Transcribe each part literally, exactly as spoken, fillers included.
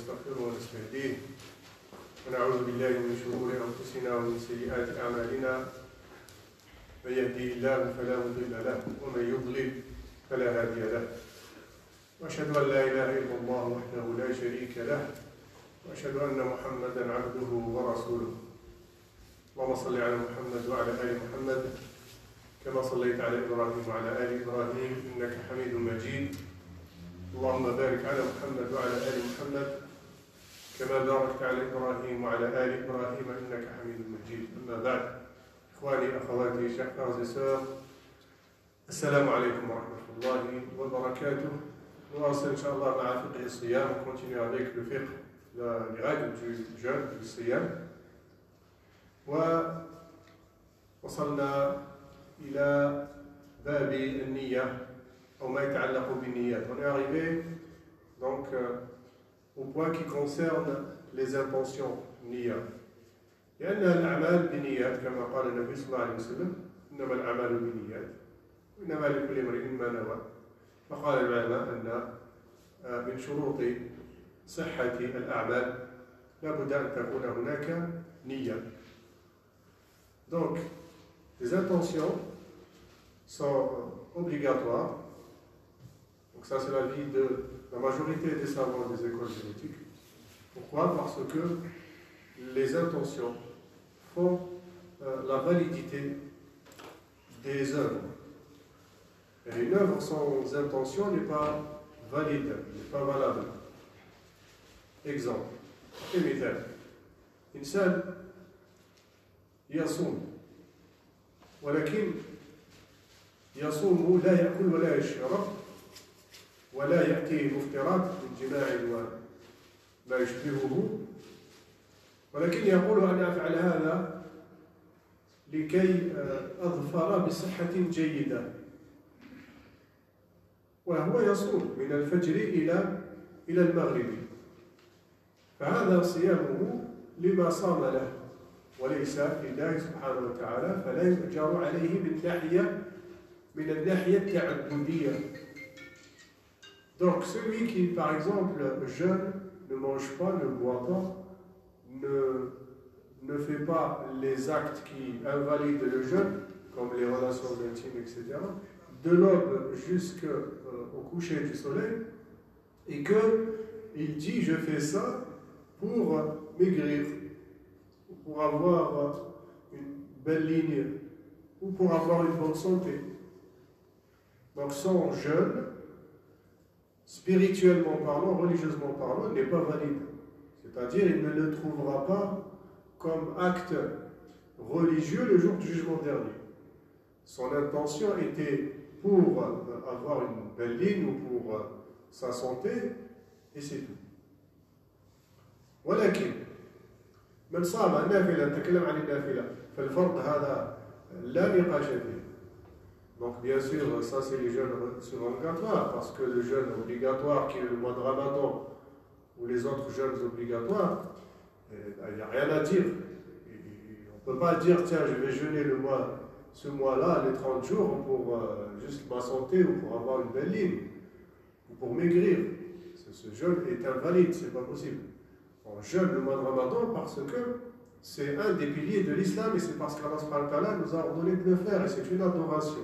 ونستغفره ونستهديه ونعوذ بالله من شرور أنفسنا ومن سيئات أعمالنا من يهديه الله فلا مضل له ومن يضلل فلا هادي له وأشهد أن لا إله إلا الله وحده لا شريك له وأشهد أن محمدا عبده ورسوله اللهم صل على محمد وعلى آل محمد كما صليت على إبراهيم وعلى آل إبراهيم إنك حميد مجيد اللهم بارك على محمد وعلى آل محمد كما باركت على إبراهيم وعلى آل إبراهيم إنك حميد مجيد أما بعد إخواني أخواتي chers frères et sœurs السلام عليكم ورحمة الله وبركاته. نواصل إن شاء الله مع فقه الصيام on continue avec le fiqh, les règles du jeûne, du siyam. ووصلنا إلى باب النية أو ما يتعلق بالنيات. On est arrivé donc euh, au point qui concerne les intentions نية. لأن الأعمال بالنيات كما قال النبي صلى الله عليه وسلم إنما الأعمال بالنيات وإنما لكل امرئ ما نوى. فقال العلماء أن من شروط صحة الأعمال لابد أن تكون هناك نية. Donc, les intentions sont obligatoires. Donc ça, c'est l'avis de la majorité des savants des écoles génétiques. Pourquoi? Parce que les intentions font euh, la validité des œuvres. Et une œuvre sans intention n'est pas valide, n'est pas valable. Exemple. مثال. إنسان يصوم ولكن يصوم لا يأكل ولا يشرب ولا يأتيه مفطرات من جماع وما يشبهه ولكن يقول أنا أفعل هذا لكي أظفر بصحة جيدة وهو يصوم من الفجر إلى إلى المغرب فهذا صيامه لما صام له وليس لله سبحانه وتعالى فلا يؤجر عليه من ناحية من الناحية التعبدية. Donc celui qui par exemple jeûne, ne mange pas, ne boit pas, ne, ne fait pas les actes qui invalident le jeûne, comme les relations intimes, et cetera, de l'aube jusqu'au euh, coucher du soleil, et qu'il dit je fais ça pour maigrir, pour avoir une belle ligne, ou pour avoir une bonne santé. Donc son jeûne, spirituellement parlant, religieusement parlant, n'est pas valide. C'est-à-dire il ne le trouvera pas comme acte religieux le jour du jugement dernier. Son intention était pour avoir une belle ligne ou pour sa santé, et c'est tout. ولكن من صام نافلة نتكلم عن النافلة فالفرض هذا لا نقاش فيه. Donc bien sûr ça c'est les jeûnes surrogatoires parce que le jeûne obligatoire qui est le mois de Ramadan ou les autres jeûnes obligatoires, il n'y a rien à dire. On ne peut pas dire tiens je vais jeûner le mois, ce mois-là, les trente jours pour euh, juste ma santé ou pour avoir une belle ligne ou pour maigrir. Ce, ce jeûne est invalide, c'est pas possible. On jeûne le mois de Ramadan parce que c'est un des piliers de l'islam et c'est parce qu'Allah subhanahu wa ta'ala nous a ordonné de le faire et c'est une adoration.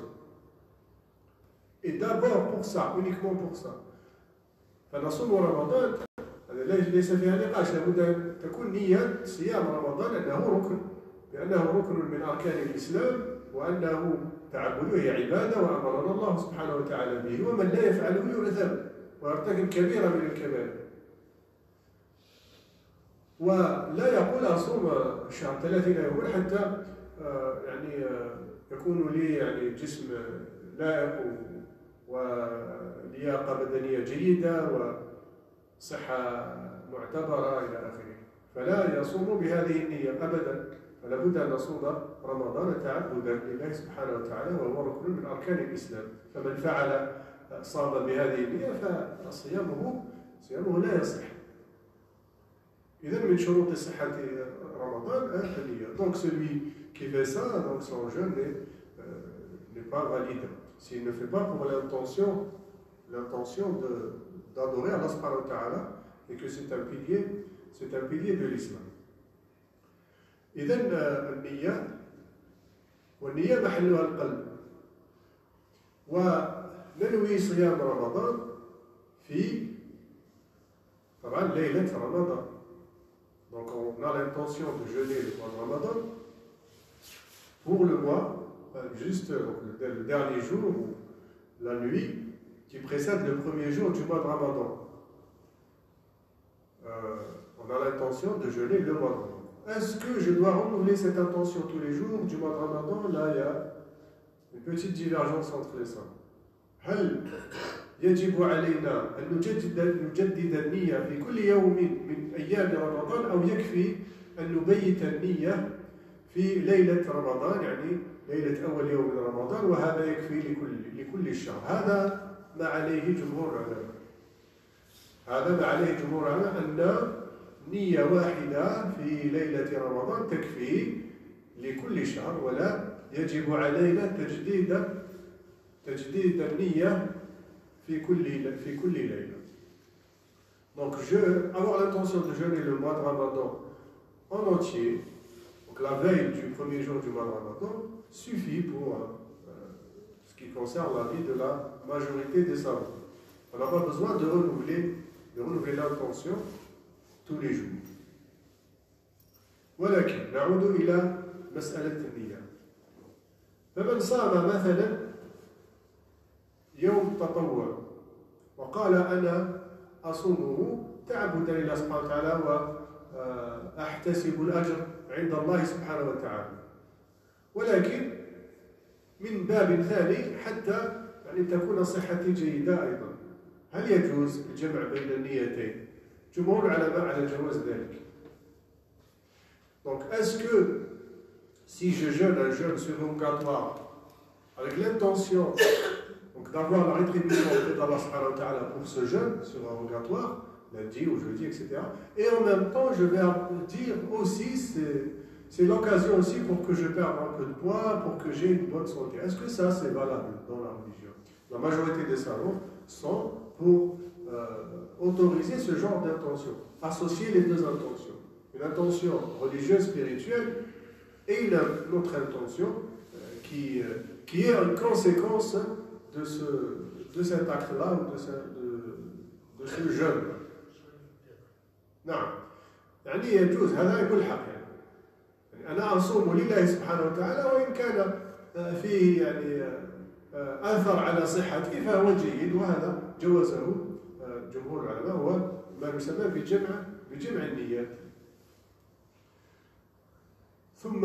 Et d'abord pour ça, uniquement pour ça. فنصوم رمضان ليس فيها نقاش لابد أن تكون نية صيام رمضان أنه ركن لأنه ركن من أركان الإسلام وأنه تعبده هي عبادة وأمرنا الله سبحانه وتعالى به ومن لا يفعله يؤثم ويرتكب كبيرة من الكبائر. ولا يقول أصوم شهر ثلاثين يوما حتى يعني يكون لي يعني جسم لائق ولياقة بدنية جيدة وصحة معتبرة إلى آخره. فلا يصوم بهذه النية أبدا. فلا بد أن نصوم رمضان تعبدا لله سبحانه وتعالى وهو ركن من أركان الإسلام. فمن فعل صام بهذه النية فصيامه صيامه لا يصح. إذن من شروط صحة رمضان النية. Donc celui qui fait ça, donc son jeûne n'est pas valide. S'il ne fait pas pour l'intention, l'intention d'adorer Allah subhanahu wa ta'ala et que c'est un pilier, c'est un pilier de l'islam. إذن النية والنية محلها القلب. وننوي صيام رمضان في طبعا ليلة رمضان. Donc on a l'intention de jeûner le mois de Ramadan pour le mois, juste le dernier jour ou la nuit qui précède le premier jour du mois de Ramadan. Euh, on a l'intention de jeûner le mois de Ramadan. Est-ce que je dois renouveler cette intention tous les jours du mois de Ramadan? Là, il y a une petite divergence entre les saints. هل يجب علينا أن نجدد نجدد النية في كل يوم من أيام رمضان أو يكفي أن نبيت النية في ليلة رمضان يعني ليلة أول يوم من رمضان وهذا يكفي لكل لكل الشهر؟ هذا ما عليه جمهور العلماء. هذا ما عليه جمهور العلماء أن نية واحدة في ليلة رمضان تكفي لكل شهر ولا يجب علينا تجديد تجديد النية في كل في كل ليلة. Donc je avoir l'intention de jeûner le mois de Ramadan en entier, donc la veille du premier jour du mois de Ramadan, suffit pour euh, ce qui concerne la vie de la majorité des savants. On n'a pas besoin de renouveler de renouveler l'intention tous les jours. ولكن نعود إلى مسألة النية. فمن صام مثلا يوم تطوع وقال أنا أصومه تعبدا لله سبحانه وتعالى وأحتسب الأجر عند الله سبحانه وتعالى، ولكن من باب ثاني حتى يعني تكون صحتي جيدة أيضا، هل يجوز الجمع بين النيتين؟ جمهور العلماء على جواز ذلك. Donc, est-ce que si je jeûne un jeûne surrogatoire avec l'intention d'avoir la rétribution d'Allah subhanahu wa ta'ala pour ce jeûne surrogatoire, lundi ou jeudi, et cetera, et en même temps, je vais dire aussi, c'est, c'est l'occasion aussi pour que je perde un peu de poids, pour que j'ai une bonne santé. Est-ce que ça, c'est valable dans la religion? La majorité des savants sont pour euh, autoriser ce genre d'intention, associer les deux intentions. Une intention religieuse, spirituelle, et une, une autre intention euh, qui, euh, qui est une conséquence de, ce, de cet acte-là ou de ce, de, de ce jeûne. نعم. يعني يجوز هذا يقول حق يعني أنا أصوم لله سبحانه وتعالى وإن كان فيه يعني أثر على صحتي فهو جيد، وهذا جوزه جمهور العلماء هو ما يسمى بجمع بجمع النيات. ثم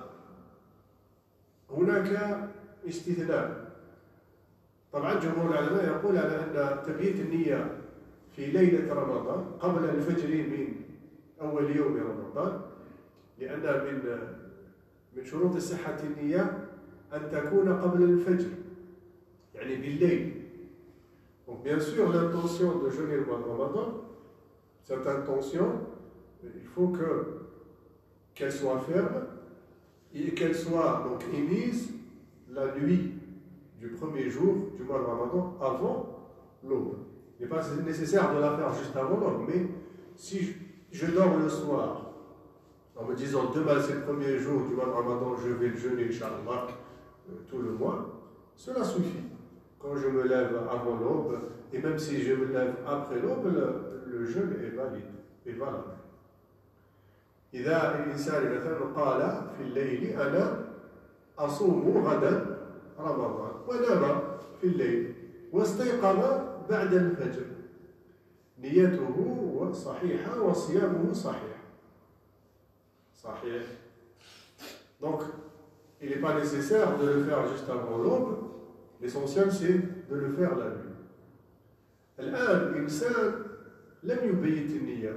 هناك استثناء. طبعا جمهور العلماء يقول على أن تبييت النية في ليلة رمضان قبل الفجر من أول يوم رمضان، لأن من من شروط صحة النية أن تكون قبل الفجر يعني بالليل. Donc bien sûr l'intention de jeûner le mois de Ramadan, cette intention, il faut que qu'elle soit ferme et qu'elle soit donc émise la nuit du premier jour du mois de Ramadan avant l'aube. Il n'est pas nécessaire de la faire juste avant l'aube, mais si je, je dors le soir en me disant demain c'est le premier jour du mois de Ramadan, je vais le jeûner, Inch'Allah, euh, tout le mois, cela suffit. Quand je me lève avant l'aube, et même si je me lève après l'aube, le, le jeûne est valide, est valable. إذا الإنسان مثلا قال في الليل أنا أصوم غدا رمضان ونام في الليل واستيقظ بعد الفجر، نيته صحيحة وصيامه صحيح. صحيح. Donc, il n'est pas nécessaire de le faire juste avant l'aube. L'essentiel, c'est de le faire la nuit. الآن الإنسان لم يبيت النية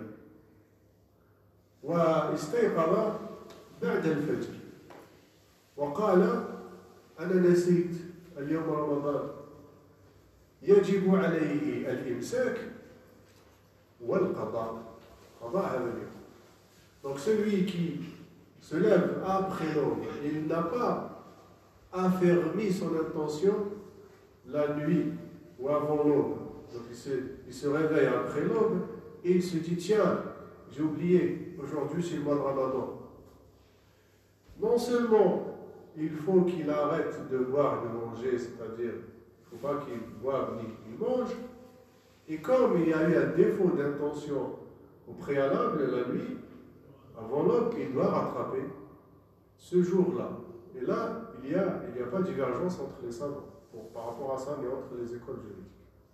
واستيقظ بعد الفجر وقال أنا نسيت اليوم رمضان، يجب عليه الإمساك والقضاء، قضاء هذا اليوم. Donc celui qui se lève après l'aube, il n'a pas affermi son intention la nuit ou avant l'aube. Donc il se, il se réveille après l'aube, et il se dit, tiens, j'ai oublié, aujourd'hui c'est le mois de Ramadan. Non seulement il faut qu'il arrête de boire et de manger, c'est-à-dire il ne faut pas qu'il boive ni qu'il mange, et comme il y a eu un défaut d'intention au préalable la nuit, avant l'aube, il doit rattraper ce jour-là. Et là, il n'y a, il y a pas de divergence entre les savants pour, par rapport à ça, mais entre les écoles juridiques.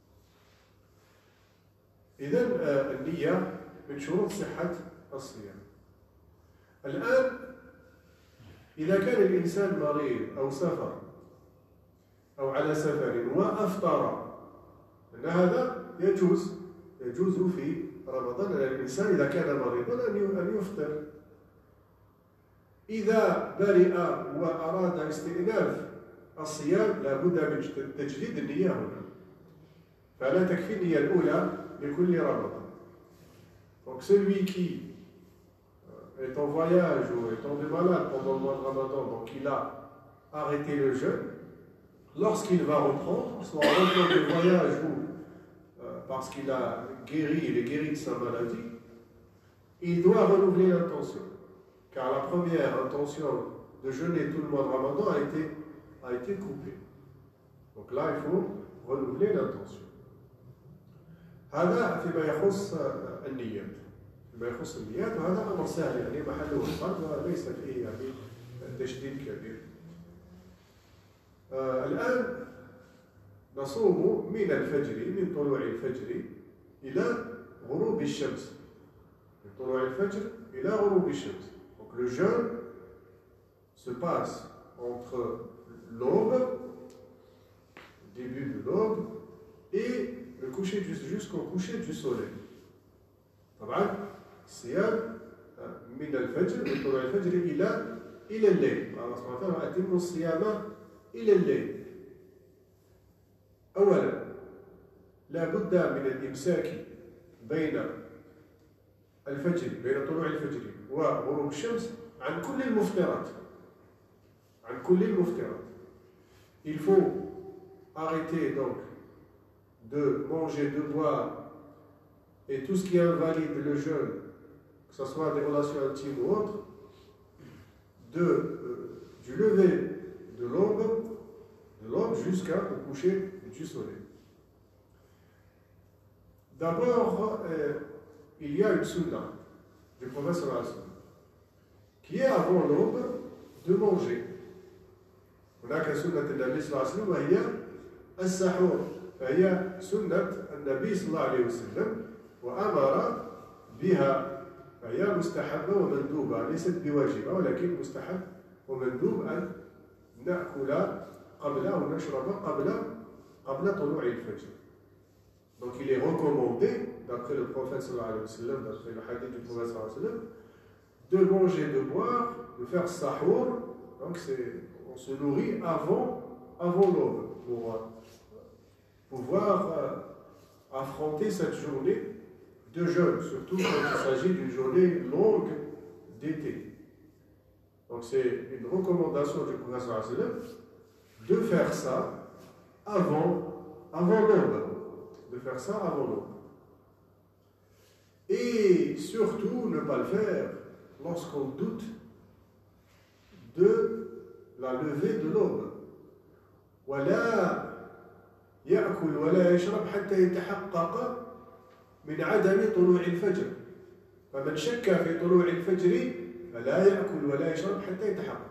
إذن النية من شروط صحة الصيام. الآن إذا كان الإنسان مريض أو سفر أو على سفر وأفطر، أن هذا يجوز يجوز في رمضان الإنسان إذا كان مريضا أن يفطر. إذا برئ وأراد استئناف الصيام لابد من تجديد النية هنا، فلا تكفي النية الأولى لكل رمضان. Donc celui qui est en voyage ou est tombé malade pendant le mois de Ramadan, donc il a arrêté le jeûne, lorsqu'il va reprendre, soit en retour de voyage ou euh, parce qu'il a guéri, il est guéri de sa maladie, il doit renouveler l'intention. Car la première intention de jeûner tout le mois de Ramadan a été, a été coupée. Donc là, il faut renouveler l'intention. هذا فيما يخص النيات. فيما يخص النيات وهذا أمر سهل يعني محله القلب وليس فيه يعني تشديد كبير. آه الآن نصوم من الفجر، من طلوع الفجر إلى غروب الشمس. من طلوع الفجر إلى غروب الشمس. Donc le jeûne se passe entre l'aube, le début de l'aube, et le coucher jusqu'au coucher du soleil. طبعا الصيام من الفجر من طلوع الفجر إلى إلى الليل. الله سبحانه وتعالى أتم الصيام إلى الليل. أولا لا بد من الإمساك بين الفجر بين طلوع الفجر وغروب الشمس عن كل المفطرات عن كل المفطرات. Il faut arrêter donc de manger, de boire et tout ce qui invalide le jeûne, que ce soit des relations intimes ou autres, de, euh, du lever de l'aube de l'aube jusqu'au coucher du soleil. D'abord, euh, il y a une sunna du prophète sallallahu alayhi wa sallam qui est avant l'aube de manger. هناك سنة النبي صلى الله عليه وسلم وهي السحور، فهي سنة النبي صلى الله عليه وسلم وأمر بها، فهي مستحبة ومندوبة ليست بواجبة ولكن مستحب ومندوب أن نأكل قبل أو نشرب قبل قبل طلوع الفجر. Donc il est recommandé, d'après le prophète sallallahu alayhi wa sallam, d'après le hadith du prophète sallallahu alayhi wa sallam, de manger, de boire, de faire sahur. Donc c'est, on se nourrit avant, avant l'aube pour euh, pouvoir euh, affronter cette journée de jeûne, surtout quand il s'agit d'une journée longue d'été. Donc c'est une recommandation du prophète sallallahu alayhi wa sallam de faire ça avant, avant l'aube. De faire ça avant l'aube. Et surtout, ne pas le faire lorsqu'on doute de la levée de l'aube. ولا يأكل ولا يشرب حتى يتحقق من عدم طلوع الفجر. فمن شك في طلوع الفجر فلا يأكل ولا يشرب حتى يتحقق.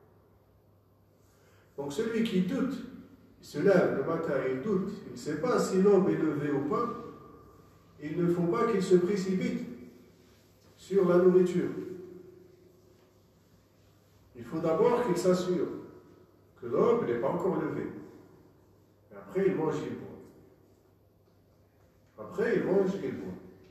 Donc celui qui doute, il se lève le matin et il doute, il ne sait pas si l'aube est levée ou pas, il ne faut pas qu'il se précipite sur la nourriture. Il faut d'abord qu'il s'assure que l'aube n'est pas encore levée. Et après, il mange et il boit. Après, il mange et il boit.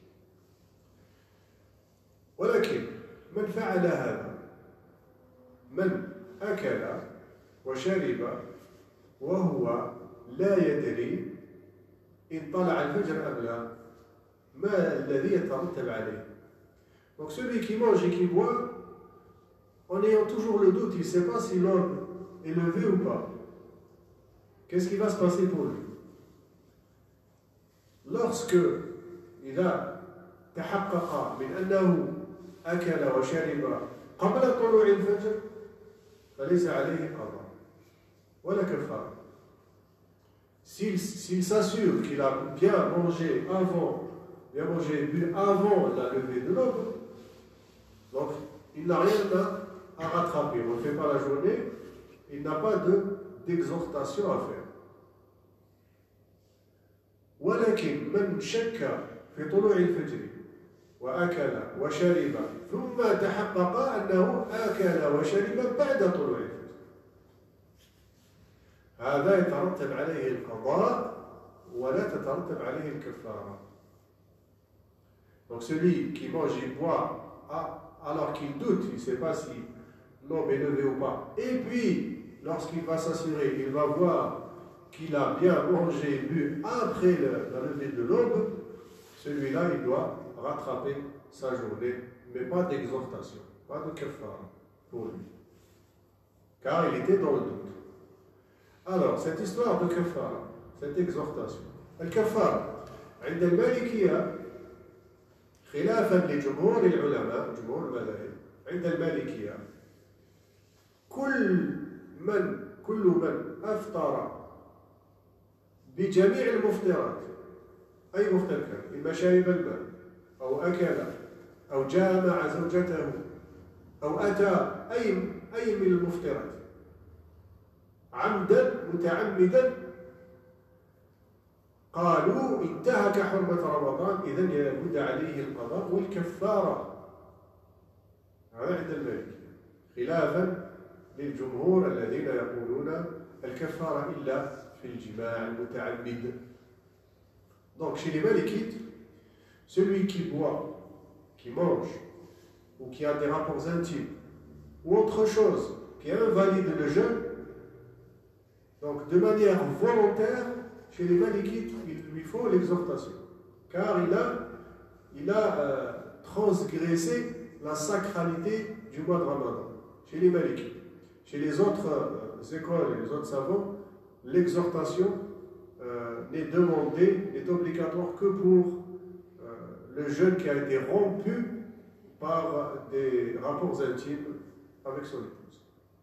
ولكن من فعل هذا من أكل وشرب وهو لا يدري إن طلع الفجر أم لا ما الذي يترتب عليه. Donc celui qui mange et qui boit en ayant toujours le doute, il ne sait pas si l'aube est levée ou pas. Qu'est-ce qui va se passer pour lui? Lorsque il a تحقق من أنه أكل وشرب قبل طلوع الفجر فليس عليه قضاء ولا كفارة. S'il s'il s'assure qu'il a bien mangé avant, bien mangé et bu avant la levée de l'aube, donc il n'a rien à, à rattraper. On ne fait pas la journée, il n'a pas de, d'exhortation à faire. ولكن من شك في طلوع الفجر وأكل وشرب ثم تحقق أنه أكل وشرب بعد طلوع الفجر هذا يترتب عليه القضاء ولا تترتب عليه الكفارة. Donc celui qui mange et boit alors qu'il doute, il ne sait pas si l'aube est levée ou pas, et puis lorsqu'il va s'assurer, il va voir qu'il a bien mangé et bu après le, la levée de l'aube, celui-là il doit rattraper sa journée, mais pas d'exhortation, pas de kafara pour lui, car il était dans le doute. Alors, cette histoire de kafara, cette exhortation, الكفارة عند المالكية خلافا لجمهور العلماء جمهور المذاهب عند المالكية كل من كل من أفطر بجميع المفطرات أي مفطر كان إما شرب الماء أو أكل أو جامع زوجته أو أتى أي أي من المفطرات عمدا متعمدا قالوا انتهك حرمة رمضان إذن يجب عليه القضاء والكفارة. هذا عند المالكية خلافا للجمهور الذين يقولون الكفارة إلا في الجماع المتعمد. Donc chez les Malikites, celui qui boit, qui mange ou qui a des rapports intimes ou autre chose qui invalide le jeûne, donc de manière volontaire, chez les Malikites, il lui faut l'exhortation, car il a, il a euh, transgressé la sacralité du mois de Ramadan, chez les Malikites. Chez les autres euh, écoles et les autres savants, l'exhortation euh, n'est demandée, n'est obligatoire que pour euh, le jeûne qui a été rompu par des rapports intimes avec son épouse.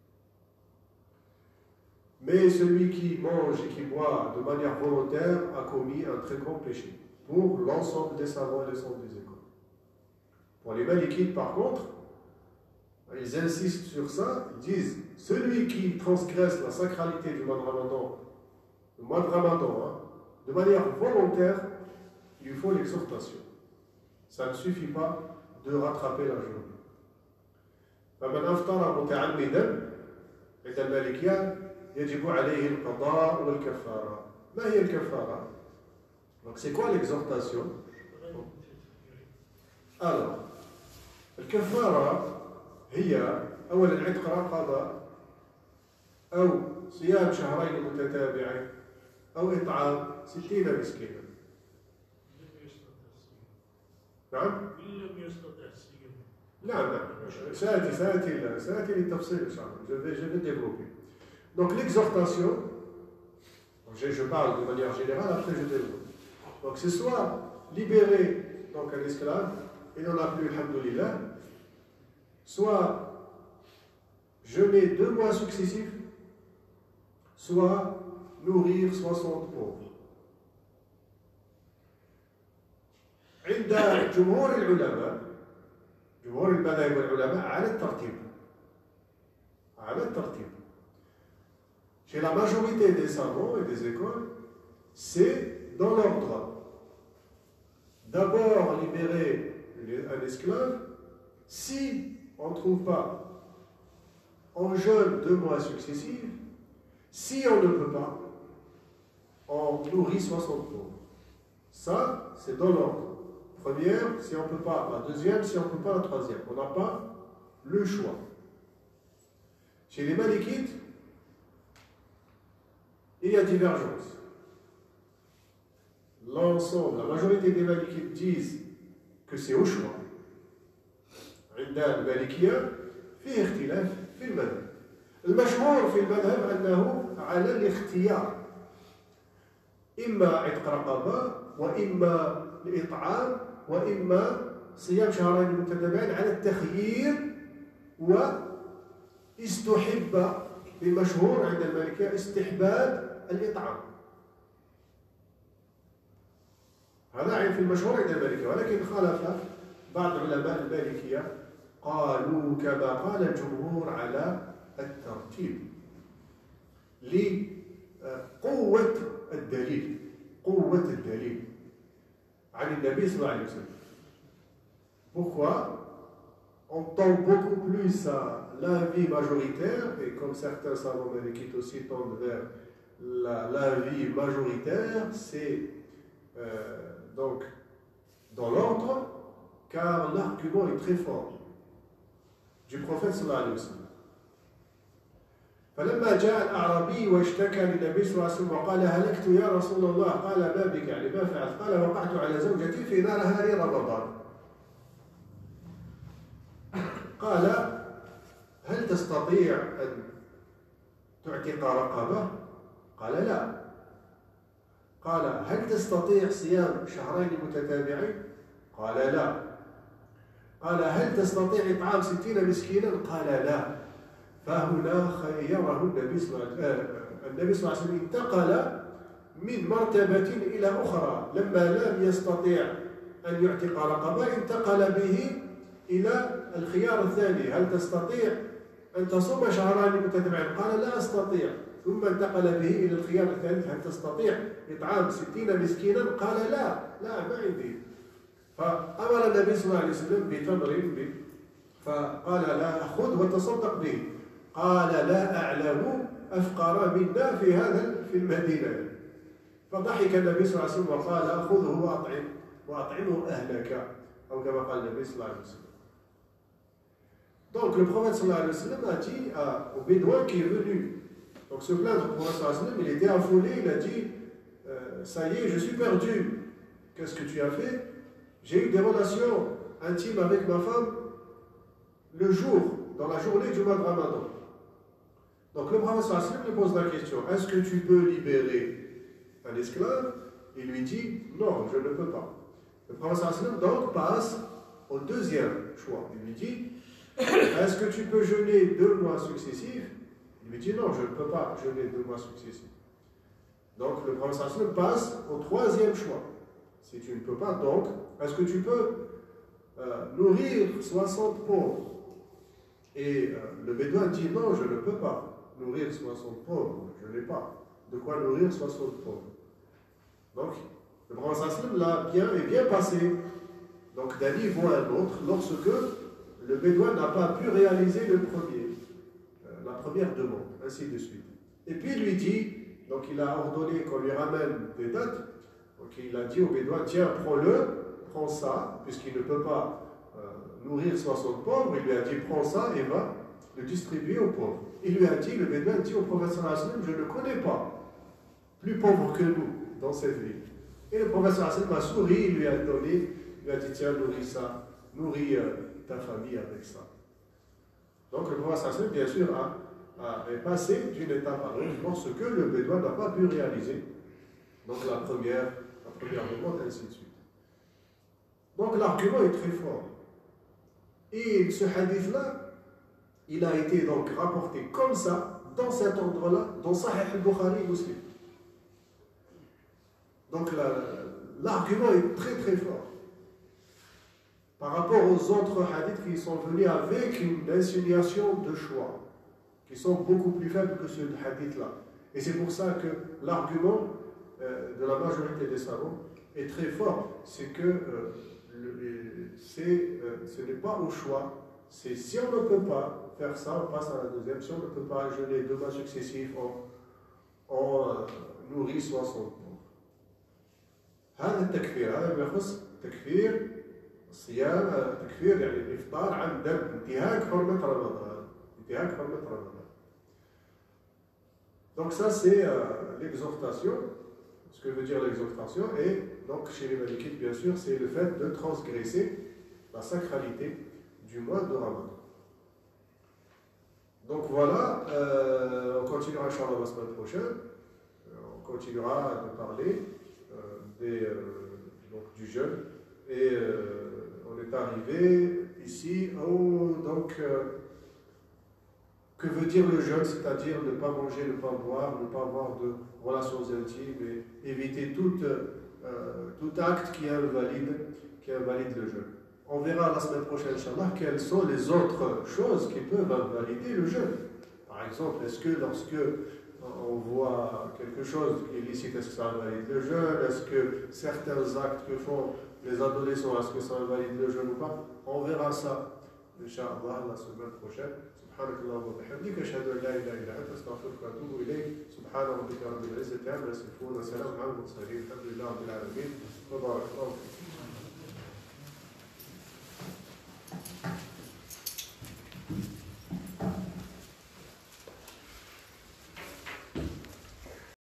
Mais celui qui mange et qui boit de manière volontaire a commis un très grand péché pour l'ensemble des savants et l'ensemble des écoles. Pour les Malikites, par contre, ils insistent sur ça, ils disent celui qui transgresse la sacralité du mois de Ramadan, le mois de Ramadan, hein, de manière volontaire, il lui faut l'exhortation. Ça ne suffit pas de rattraper la journée. فمن أفطر متعمدا عند المالكية يجب عليه القضاء والكفارة. ما هي الكفارة؟ Donc c'est quoi l'exhortation? Alors, الكفارة هي أولا عتق رقبة أو صيام شهرين متتابعين أو إطعام ستين مسكينا. نعم؟ نعم نعم سآتي سآتي سآتي للتفصيل إن شاء الله. Je vais je vais développer. Donc l'exhortation, je, je parle de manière générale, après je développe. Donc c'est soit libérer donc un esclave, et n'en a plus, alhamdoulilah, soit jeûner deux mois successifs, soit nourrir soixante pauvres. عند جمهور العلماء جمهور المذاهب والعلماء على الترتيب على الترتيب. Chez la majorité des savants et des écoles, c'est dans l'ordre. D'abord libérer un esclave, si on ne trouve pas en jeûne deux mois successifs, si on ne peut pas, on nourrit soixante pauvres. Ça, c'est dans l'ordre. Première, si on ne peut pas, la deuxième, si on ne peut pas, la troisième. On n'a pas le choix. Chez les Malikites, il y a divergence. L'ensemble, la majorité des Malikites disent que c'est au choix. عند المالكية فيه اختلاف في المذهب. المشهور في المذهب أنه على الاختيار. إما عتق رقبة وإما الإطعام وإما صيام شهرين متتابعين على التخيير، واستحب بمشهور عند المالكية استحباب الإطعام. هذا عين في المشهور عند المالكية، ولكن خالف بعض علماء المالكية قالوا كما قال الجمهور على الترتيب لقوة الدليل، قوة الدليل عن النبي صلى الله عليه وسلم. Pourquoi on tend beaucoup plus à l'avis majoritaire, et comme certains savants malikites aussi tendent vers l'avis la, majoritaire, c'est euh, donc dans l'ordre, car l'argument est très fort du prophète sallallahu alayhi wa sallam. فلما جاء الأعرابي واشتكى للنبي صلى الله عليه وسلم وقال هلكت يا رسول الله، قال ما بك، يعني ما فعلت؟ قال وقعت على زوجتي في نهار رمضان. قال هل تستطيع أن تعتق رقبة؟ قال لا. قال هل تستطيع صيام شهرين متتابعين؟ قال لا. قال هل تستطيع إطعام ستين مسكينا؟ قال لا. فهنا خيره النبي صلى الله عليه وسلم، انتقل من مرتبة إلى أخرى. لما لم يستطيع أن يعتق رقبة انتقل به إلى الخيار الثاني، هل تستطيع أن تصوم شهرين متتابعين؟ قال لا أستطيع. ثم انتقل به إلى الخيار الثالث، هل تستطيع إطعام ستين مسكينا؟ قال لا لا ما عندي. فأمر النبي صلى الله عليه وسلم بتمر، فقال لا خذ وتصدق به. قال لا أعلم أفقر منا في هذا في المدينة. فضحك النبي صلى الله عليه وسلم وقال خذه وأطعم وأطعمه أهلك، أو كما قال النبي صلى الله عليه وسلم. Donc le prophète sallallahu alayhi wa sallam a dit à, au bédouin qui est venu donc se plaindre au prophète sallallahu alayhi wa sallam, il était affolé, il a dit euh, ça y est, je suis perdu. Qu'est-ce que tu as fait? J'ai eu des relations intimes avec ma femme le jour, dans la journée du mois de Ramadan. Donc le prophète sallallahu alayhi wa sallam lui pose la question, est-ce que tu peux libérer un esclave? Il lui dit non, je ne peux pas. Le prophète sallallahu alayhi wa sallam donc passe au deuxième choix. Il lui dit est-ce que tu peux jeûner deux mois successifs? Il lui dit non, je ne peux pas jeûner deux mois successifs. Donc le prophète sallallahu alayhi wa sallam passe au troisième choix. Si tu ne peux pas, donc, est-ce que tu peux euh, nourrir soixante pauvres? Et euh, le bédouin dit non, je ne peux pas nourrir soixante pauvres, je n'ai pas de quoi nourrir soixante pauvres. Donc le prophète sallallahu alayhi wa sallam l'a bien et bien passé. Donc d'un niveau à un autre, lorsque le bédouin n'a pas pu réaliser le premier, euh, la première demande, ainsi de suite. Et puis il lui dit, donc il a ordonné qu'on lui ramène des dates, donc il a dit au bédouin, tiens, prends-le, prends ça, puisqu'il ne peut pas euh, nourrir soixante pauvres, il lui a dit, prends ça et va le distribuer aux pauvres. Il lui a dit, le bédouin dit au prophète sallallahu alayhi wa sallam, je ne connais pas plus pauvre que nous dans cette ville. Et le prophète sallallahu alayhi wa sallam a souri, il lui a donné, il lui a dit, tiens, nourris ça, nourris euh, ta famille avec ça. Donc le prophète sallallahu alayhi wa sallam, bien sûr, a, a, est passé d'une étape à l'autre lorsque le bédouin n'a pas pu réaliser donc la première, la première demande, ainsi de suite. Donc l'argument est très fort. Et ce hadith-là, il a été donc rapporté comme ça, dans cet ordre-là, dans Sahih al-Bukhari Muslim. Donc l'argument est très très fort par rapport aux autres hadiths qui sont venus avec une insinuation de choix, qui sont beaucoup plus faibles que ce hadith-là. Et c'est pour ça que l'argument euh, de la majorité des savants est très fort. C'est que euh, le, c'est, euh, ce n'est pas au choix. C'est si on ne peut pas faire ça, on passe à la deuxième. Si on ne peut pas jeûner deux mois successifs, on, on euh, nourrit soixante pauvres. هذا التكفير هذا بيخص تكفير الصيام تكفير يعني الإفطار عن دم انتهاك حرمة رمضان انتهاك حرمة رمضان. Donc ça c'est euh, l'exhortation, ce que veut dire l'exhortation, et donc chez les Malikites bien sûr c'est le fait de transgresser la sacralité du mois de Ramadan. Donc voilà, euh, on continuera Inch'Allah la semaine prochaine, on continuera de parler euh, des, euh, donc, du jeûne et euh, on est arrivé ici, oh, donc, euh, que veut dire le jeûne? C'est-à-dire ne pas manger, ne pas boire, ne pas avoir de relations intimes et éviter tout, euh, tout acte qui invalide, qui invalide le jeûne. On verra la semaine prochaine, Inch'Allah, quelles sont les autres choses qui peuvent invalider le jeûne. Par exemple, est-ce que lorsque on voit quelque chose qui est illicite, est-ce que ça invalide le jeûne? Est-ce que certains actes que font les adolescents, est-ce que ça invalide le jeûne ou pas? On verra ça, Inch'Allah, la semaine prochaine. سبحانك اللهم وبحمدك أشهد أن لا إله إلا أنت أستغفرك وأتوب إليك سبحان ربك رب العزة عما يصفون وسلام على المرسلين الحمد لله رب العالمين وبارك الله فيكم